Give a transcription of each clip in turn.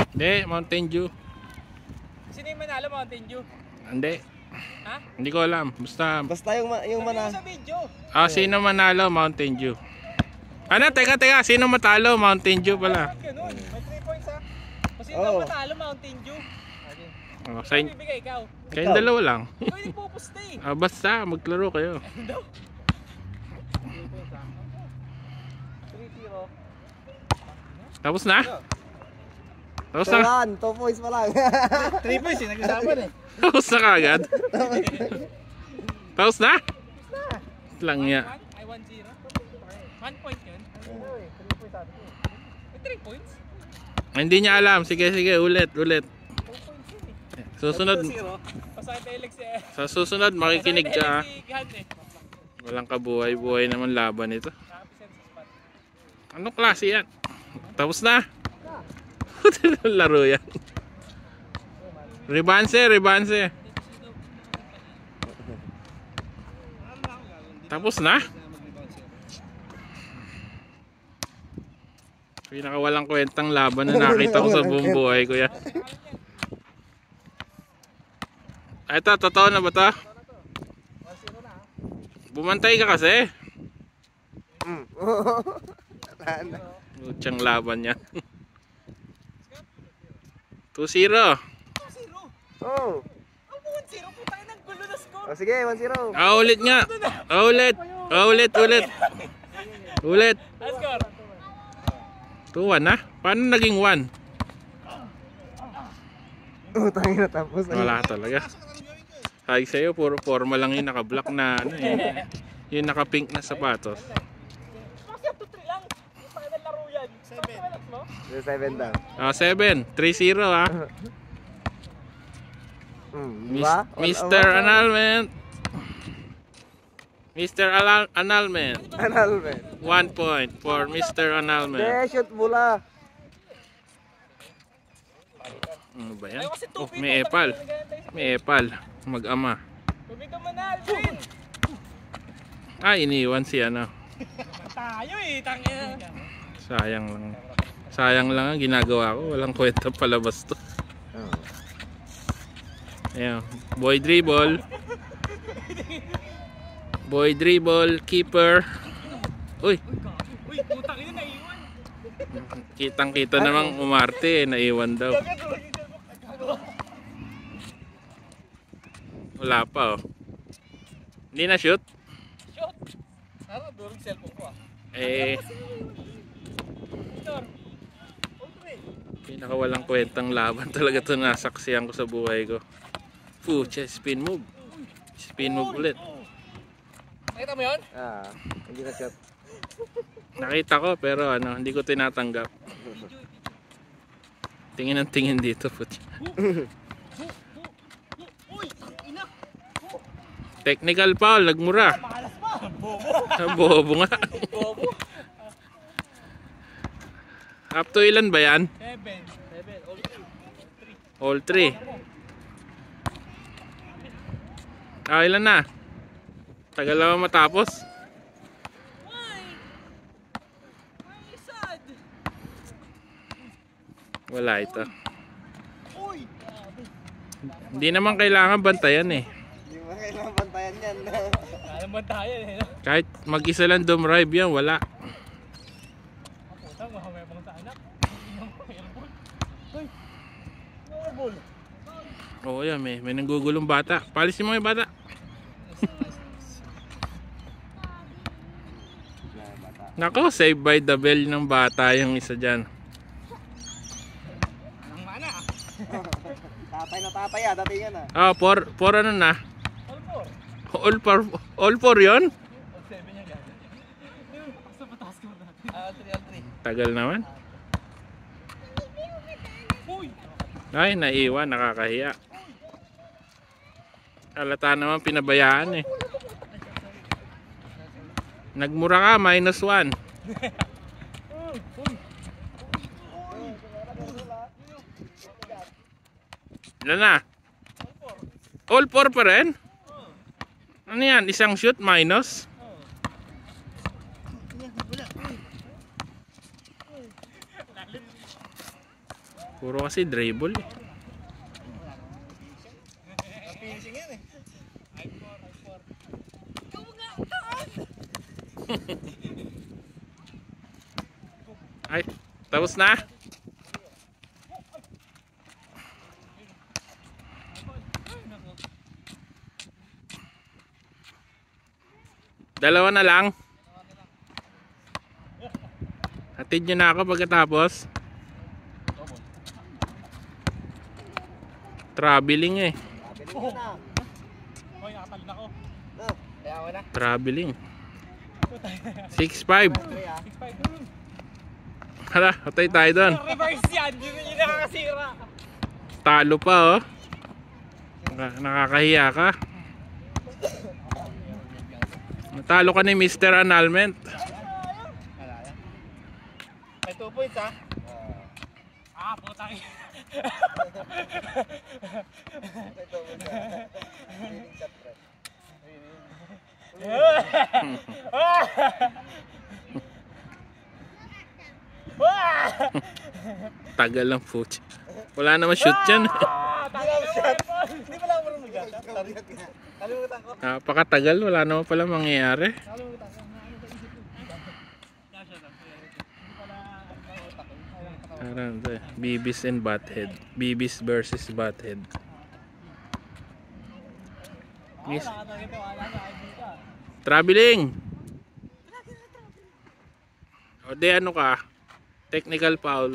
Hindi, Mountain Dew. Sino yung manalo, Mountain Dew? Hindi. Ha? Hindi ko alam. Basta yung Sabi mo sa video. sino manalo, Mountain Dew. Ano, teka, sino matalo, Mountain Dew pala. Bakit ganun? May 3 points ha. Kung sino daw manalo, Mountain Dew. Oh, Saan bibigay ikaw? kayong dalawa lang. Ikaw yung nagpupusta eh. Basta, maglaro kayo. 3-0. Tapos na? Tapos na? 2 points pa lang. 3 points eh, nag-usapan eh. Tapos na kagad? Tapos na? Lang niya. Ay, 1-0. 1 point yun. 3 points sabi ko. May 3 points? Hindi niya alam. Sige, ulit. 2 points yun eh. Susunod. Pasakit na Alex eh. Sa susunod, makikinig ka. Si Gihan eh. Walang kabuhay-buhay naman laban ito. Anong klase yan? Tapos na? Laro yan. Rebanse. Tapos na? Pinakawalang kwentang laban na nakita ko sa buong buhay ko yan. Ito, totoo na ba ito? Bumantay ka kasi. Mutsang laban yan. 2-0. 2-0. Oh. Ang 1-0, putang ina, gulo na score. Oh, sige, 1-0. Ulit nga. Ulit. Ang score? 2-1 na? Paano naging 1? Utangin na tapos. Wala talaga. Sabi sa'yo, puro forma lang yung naka-black na ano eh. Yung naka-pink na sapatos. Kasi up to 3 lang. Yung pang ina laro yan. 7 mo? 7 daw. 7. 3-0 ha. Diba? Mr. Annulment. Mr. Annulment. Annulment. 1 point for Mr. Annulment. Shoot mula. Ano ba yan? Oh, may epal. May epal. Mag-ama. Tubig ka man na, Alvin. Iniwan si ano. Tayo eh, tangina. Sayang lang ang ginagawa ko. Walang kwenta palabas to. Ayan. Boy dribble, keeper. Uy, Putang ina, naiwan. kitang-kita namang umarte, naiwan daw. Wala pa oh. Hindi na shoot? Shot. Tara, durong cellphone ko ah. Pinakawalang kwentang laban talaga ito nasaksihan ko sa buhay ko. Spin move. Spin move ulit. Nakita mo yun? Hindi na shot. Nakita ko pero ano, hindi ko tinatanggap. Tingin ang tingin dito. Technical foul, nagmura. Bobo nga. Up to ilan ba yan? 7. All 3. Ilan na? Tagal naman matapos. Wala ito. Hindi naman kailangan bantayan eh. Hindi mo kailangan bantayan yan. Alam ba tayo eh? Kahit mag-isa lang dumrive yan, wala. Putang, mahamay bang sa anak? Airball. Hoy! Airball. Oo yan, may nanggugulong bata. Palisin mo yung bata. Nako, save by the bell ng bata yung isa dyan. Nang mana ah. Tatay na tatay datingan For ano na? All 4. All 4 yun? 7 yan gagawin. Basta pataas ko na. 3. Tagal naman. Uy! Ay, naiwan, nakakahiya. Halata naman pinabayaan eh. Nagmura ka, -1. Ilan na? All 4 pa rin? Ano yan? Isang shoot minus? Puro kasi dribble eh. Finishing yan eh. Ay, tapos na. Dalawa na lang. Hatid nyo na ako pagkatapos. Traveling eh. Pabiling na. Hoy, nakatalon ako. No. Kaya ako na. Traveling. 6-5. 6-5. Hala, hatay tayo doon. Reverse yan. Hindi nakakasira. Talo pa oh. Nakakahiya ka. Natalo ka ni Mr. Annulment. May 2 points ha. Putang. Ito mo sa feeling shot, pre. Tagal lang po. Wala naman shoot yan. Hindi pala ako marunong mag-shot. Kalimutan ko. Napakatagal. Wala naman pala mangyayari. Bibis and Butthead. Bibis versus Butthead. Miss. Traveling. O de ano ka? Technical foul.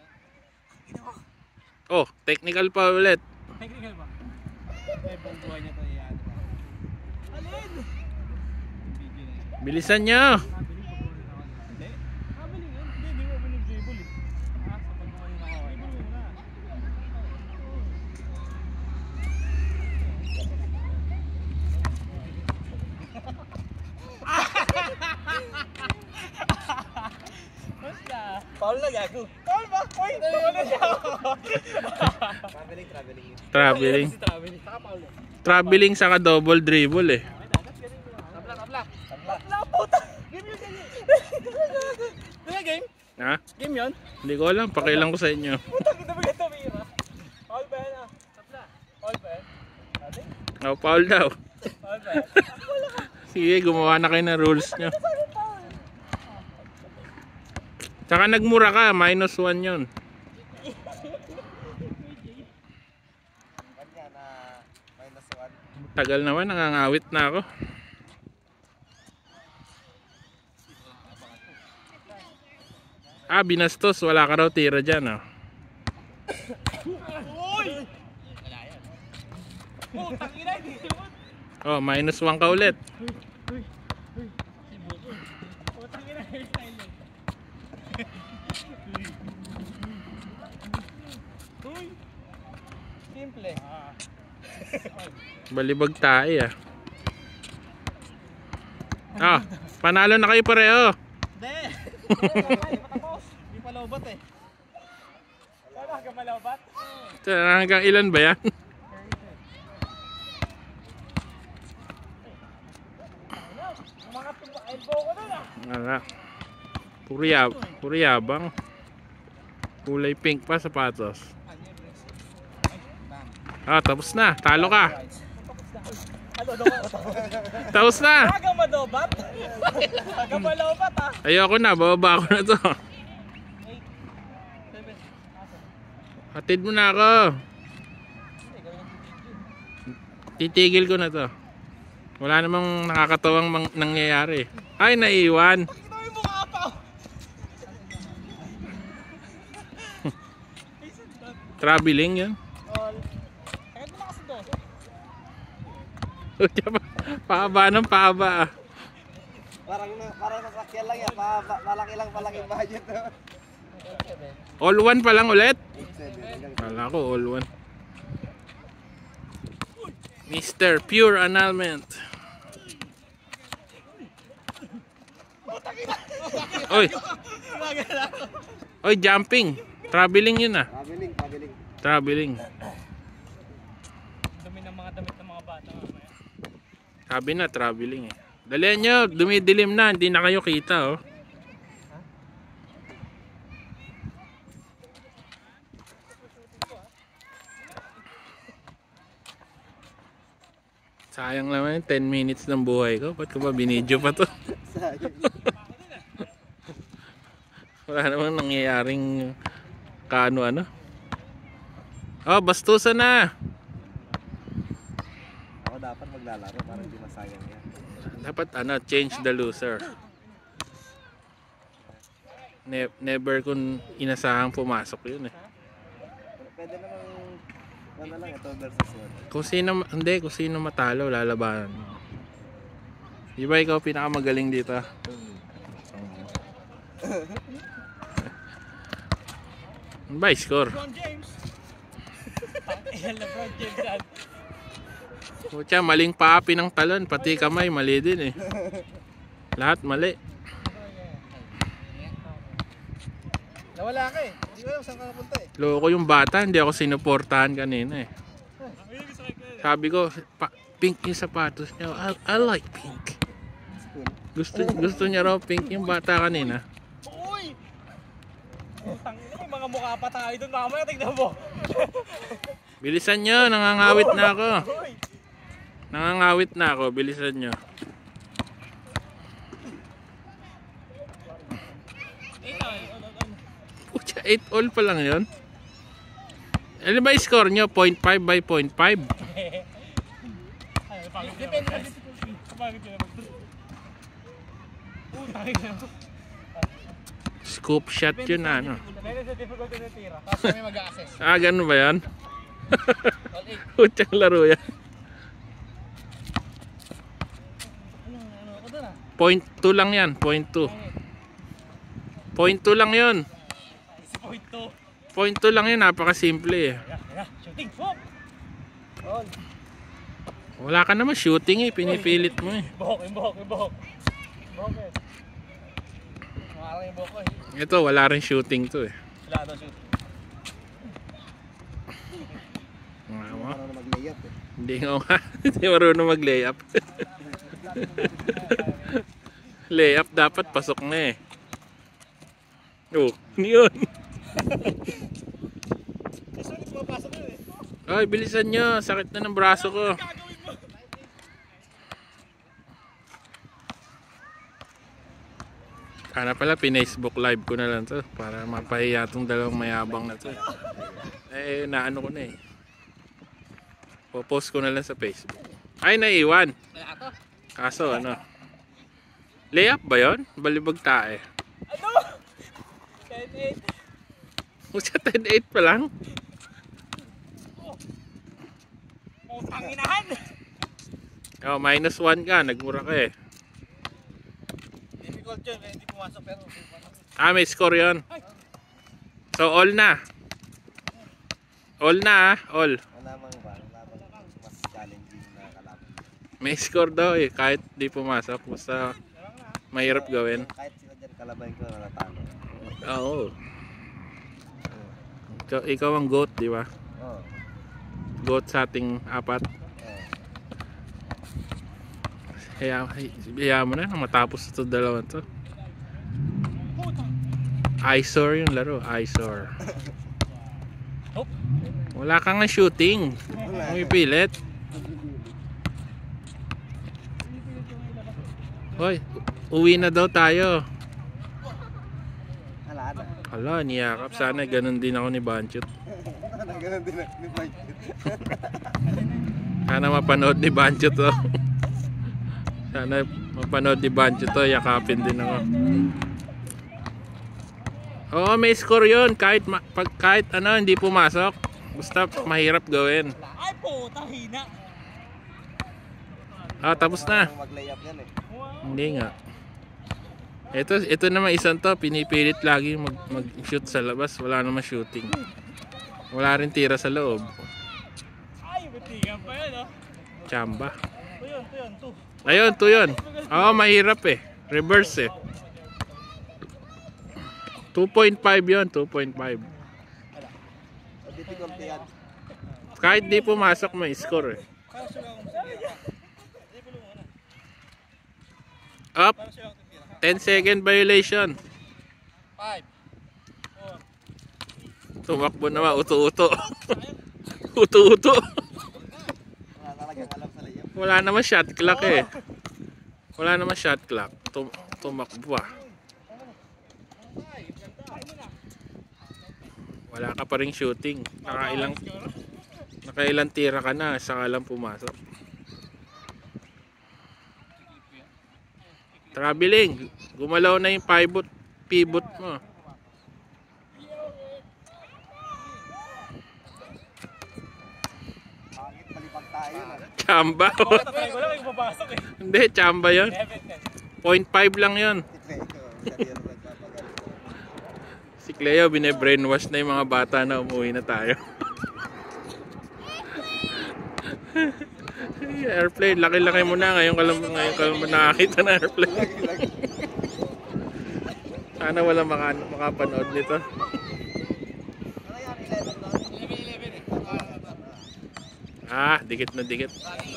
Oh, technical foul ulit. Technical ba? Ay, buong buhay niya to yan. Alin? Bilisan nyo. Hindi. Kabiling yan. Hindi mo binag-dribble eh. Sa pagbuhay na ako. Dribble mo na. Basta. Paul na gago. Paul ba? Uy! Paul na siya. Traveling. Traveling. Saka Paul. Traveling saka double dribble eh. Tabla. Tabla, puta! Game yun, game. Ano game? Ha? Game yun? Hindi ko alam. Pakilang ko sa inyo. Puta, kita ba ito, Mira? Paul ba yan ah? Tabla. Paul ba yan? Ate? Oh, foul daw. Paul ba yan? Sige, gumawa na kayo ng rules nyo. Tsaka nagmura ka. -1 yun. Kanya na -1. Tagal naman. Nangangawit na ako. Binastos. Wala ka raw tira dyan. Oh. Uy! Putang ina, hindi naman. Oh, -1 ka ulit. Putang ina, hairstyle eh. Uy! Simple. Balibag tayo panalo na kayo pareho. Hindi! Hindi pa tapos. Hindi pa lowbat eh. Kaya hanggang malowbat? Hanggang ilan ba yan? Mga elbow ko doon ah. Wala. Puro yabang. Kulay pink pa sapatos. Tapos na. Talo ka. Tapos na. Hanggang madobat? Hanggang malowbat ah. Ayoko na. Bababa ako na to. 8, 7, Hatid mo na ako. Titigil ko na to. Wala namang nakakatawang nangyayari. Ay, naiwan. Pakita mo yung mukha pa. Traveling yan. All. Kaya mo na kasi doon. Paaba ng paaba. Parang sasakyan lang yan. Malaki lang palaking budget. All one pa lang ulit. 8-7. Kala ko all one. Mr. Pure Annulment. Oy. Oy, jumping. Traveling yun ah. Traveling. Dumi ng mga damit ng mga bata mamaya. Sabi na, traveling eh. Dalihan nyo, dumidilim na. Hindi na kayo kita oh. Sayang naman yung 10 minutes ng buhay ko. Ba't ko ba binidyo pa to? Sayang. Wala namang nangyayaring kaano-ano. Oh, bastusan na! Ako dapat maglalaro para hindi masayang yan. Dapat change the loser. Never kung inasahang pumasok yun eh. Pwede namang ano lang ito versus one. Kung sino matalo, lalabanan mo. Di ba ikaw pinakamagaling dito? Ano ba score? LeBron James. LeBron James yan. Kutya, maling paapi ng talon, pati kamay, mali din eh. Lahat mali. Nawala ka eh. Hindi ko alam saan ka napunta eh. Loko yung bata, hindi ako sinuportahan kanina eh. Sabi ko, pink yung sapatos niya. I like pink. Gusto niya raw pink yung bata kanina. Uy! May mga mukha pa tayo doon. Mamaya tignan mo. Bilisan nyo, nangangawit na ako. Uy! Nangangawit na ako, bilisan nyo. Pucha, 8 all pa lang yun. Ano ba yung score nyo? 0.5 by 0.5? Depende na difficulty. Kapagod yun naman. Utangin na. Scoop shot yun na ano. Depende sa difficulty ng tira. Tapos kami mag-a-assess. Ganun ba yan? All 8. Puchang laro yan. Ano ako doon ah? 0.2 lang yan, 0.2. 0.2 lang yun. 0.2. 0.2 lang yun, napakasimple eh. Shooting. Hop! On. Wala ka naman shooting eh, pinipilit mo eh. Buhok. Buhok eh. Makarang yung buhok ko eh. Ito, wala rin shooting to eh. Wala daw shooting. Parang mag-layup eh. Hindi nga, hindi marunong mag-layup. Layup dapat pasok na eh. Oh, yun. Kasi ulit mapasok yun eh. Ay, bilisan nyo, sakit na ng braso ko. Pala, pin-Facebook live ko na lang to para mapahiya tong dalawang mayabang na to. Eh, naano ko na eh. Popost ko na lang sa Facebook. Ay, naiwan. Wala to. Kaso, layup ba yun? Balibag tae. Ano? 10-8. Sa 10-8 pa lang? Putang inahan. Oh, -1 ka. Nagmura ka eh. Difficult yun. Hindi pumasok pero. May score yun. So, all na. All na all. Wala mang mas challenging na kalaban. May score daw eh. Kahit di pumasok. Basta mahirap gawin. Kahit sila dyan kalaban ko na natalo. Oo. Ikaw ang GOAT, di ba? Oo. GOAT sa ating apat. Hayaan mo na nang matapos ito dalawang to. Eyesore yung laro, eyesore. Wala kang nga shooting. Umipilit. Hoy, uwi na daw tayo. Hala na. Hala, niyakap. Sana ganun din ako ni Banchot. Ganun din ni Mike. Sana mapanood ni Banchot to. Sana mapanood ni Banchot to. Yakapin din ako. Oo, may score yun. Kahit hindi pumasok. Basta mahirap gawin. Ay puta, hina. Tapos na. Mag-layup yan eh. Hindi nga. Ito naman isang to, pinipilit lagi mag-shoot sa labas, wala naman shooting. Wala rin tira sa loob. Ay, batigan pa yan oh. Chamba. Ito. Ayun, to yun. Oo, mahirap eh. Reverse eh. 2.5 yun, 2.5. Difficulty yan. Kahit di pumasok, may score eh. Up. 10-second violation. 5. Tumakbo naman, uto-uto. Uto-uto. Wala talagang alam sa layup. Wala naman shot clock eh. Wala naman shot clock. Tumakbo ah. Wala ka pa ring shooting. Nakailang tira ka na, saka lang pumasok. Traveling, gumalaw na yung pivot mo. Bakit palipag tayo? Chamba. Try ko lang yung papasok eh. Hindi, chamba yun. 0.5 lang yun. Si Cleo, bine-brainwash na yung mga bata na umuwi na tayo. Airplane, laki-laki mo na. Ngayon ka lang nakakita na airplane. Sana wala makapanood nito. Ah, dikit na dikit.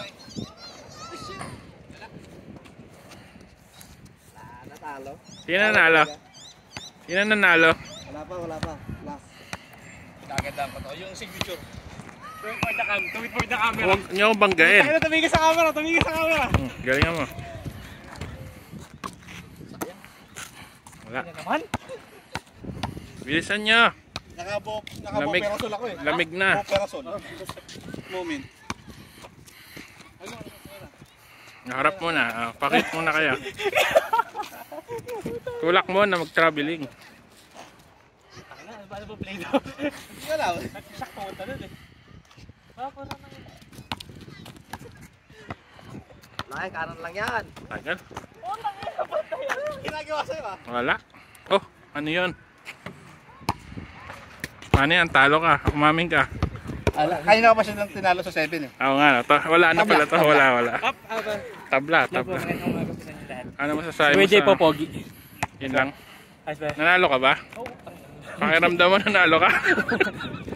Natalo? Sino nanalo? Sino nanalo? Wala pa. Last. Kagandang ko to. Yung signature. Tumit po yung camera. Huwag niyo akong banggain. Tumigil sa camera. Galingan mo. Wala. Ano naman? Bilisan niyo. Lamig. Nakaboperasol ako eh. Lamig na. Boperasol. Moment. Naharap mo na. Pakit mo na kaya. Tulak mo na mag-traveling. Paano ba play daw? Hindi ka lang. Nag-shock pumunta nun eh. Parang Laki, kanan lang yan. Tagal. Ginagawa sa'yo ah. Wala. Oh, ano yun? Ano yan? Talo ka. Umamin ka. Kanina ka pa siya nang tinalo sa 7 eh. Oo nga. Wala na pala to. Wala. Up. Tabla. Ano masasabi mo Pwede sa... po, Pogi. Yun lang. Ayos ba? Nanalo ka ba? Pakiramdam mo nanalo ka?